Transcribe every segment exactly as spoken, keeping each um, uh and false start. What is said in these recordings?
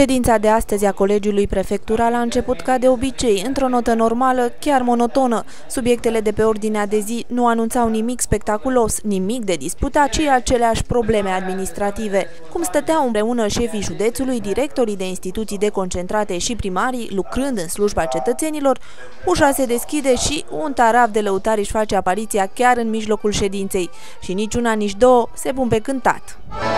Ședința de astăzi a Colegiului Prefectural a început ca de obicei, într-o notă normală, chiar monotonă. Subiectele de pe ordinea de zi nu anunțau nimic spectaculos, nimic de disputat, ci aceleași probleme administrative. Cum stăteau împreună șefii județului, directorii de instituții deconcentrate și primarii, lucrând în slujba cetățenilor, ușa se deschide și un taraf de lăutari își face apariția chiar în mijlocul ședinței. Și nici una, nici două se pun pe cântat.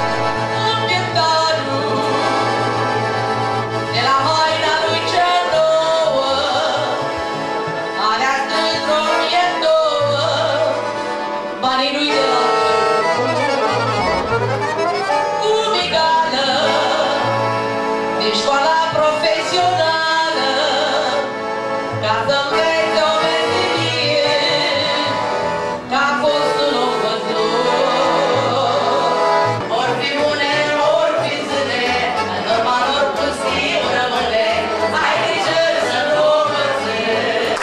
Școala profesională, ca să înveți o meserie, că a fost un om văzut. Ori fi bune, ori fi zâne, în urma lor pustiu rămâne, ai grijă să nu învățe.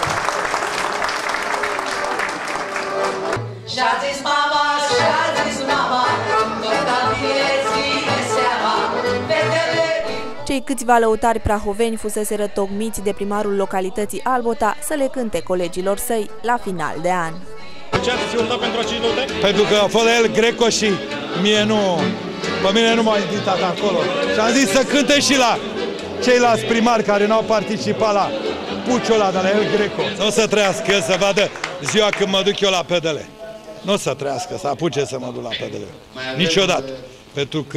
Și-a zis mama, și-a zis mama, tot al vieții de seama, fetele. Cei câțiva lăutari prahoveni fusese rătocmiți de primarul localității Albota să le cânte colegilor săi la final de an. Ce ați votat pentru acești lăutari? Pentru că a fost el Greco și mie nu, pe mine nu m-a invitat acolo. Și am zis să cânte și la ceilalți primari care n-au participat la puciul ăla de la el Greco. Nu o să trăiască să vadă ziua când mă duc eu la pedele. Nu o să trăiască, să apuce să mă duc la pedele. Niciodată. Pentru că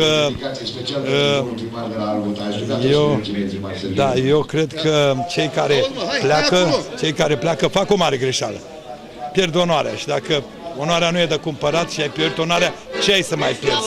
eu, da, eu cred că cei care pleacă, cei care pleacă fac o mare greșeală. Pierd onoarea și dacă onoarea nu e de cumpărat și ai pierdut onoarea, ce ai să mai pierzi?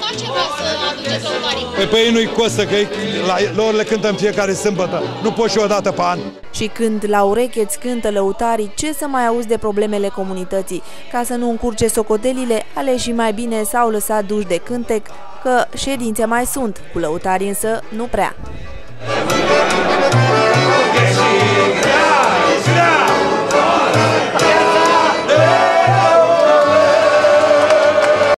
Păi pe ei nu-i costă, că ei, la lor le cântăm fiecare sâmbătă. Nu poți și o dată pe an. Și când la ureche îți cântă lăutarii, ce să mai auzi de problemele comunității? Ca să nu încurce socotelile, aleșii mai bine s-au lăsat duși de cântec, că ședințe mai sunt, cu lăutarii însă nu prea.